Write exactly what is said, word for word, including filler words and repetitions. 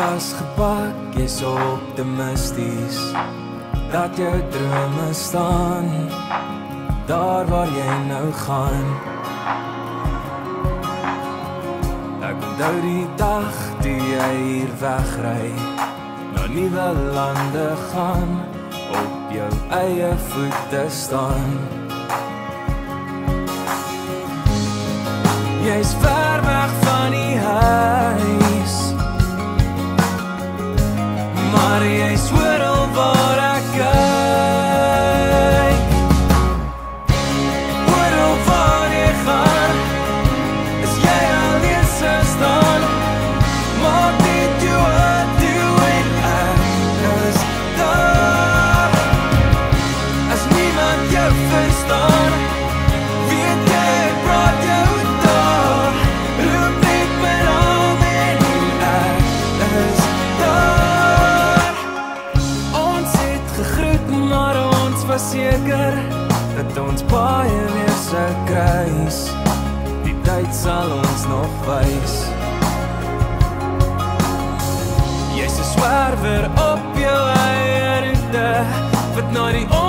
was gepak, jy's optimisties dat jou drome staan daar waar jy nou gaan. Ek onthou die dag die jy hier wegry, na nuwe lande gaan, op jou eie voete staan. Jy's ver weg van die huis, maar jy's oral waar ek kyk. Oral waar jy gaan, is jy alleen so staan. Maak nie toe wat toe en ek is daar. As niemand jou verstaan, weet jy ek praat jou daar. Roep net my naam en ek is daar. Ons het gegroet, maar ons was seker dat ons baie weer se kruis. Die tyd sal ons nog wys. Jy's 'n swerwer op jou eie roete, wat na die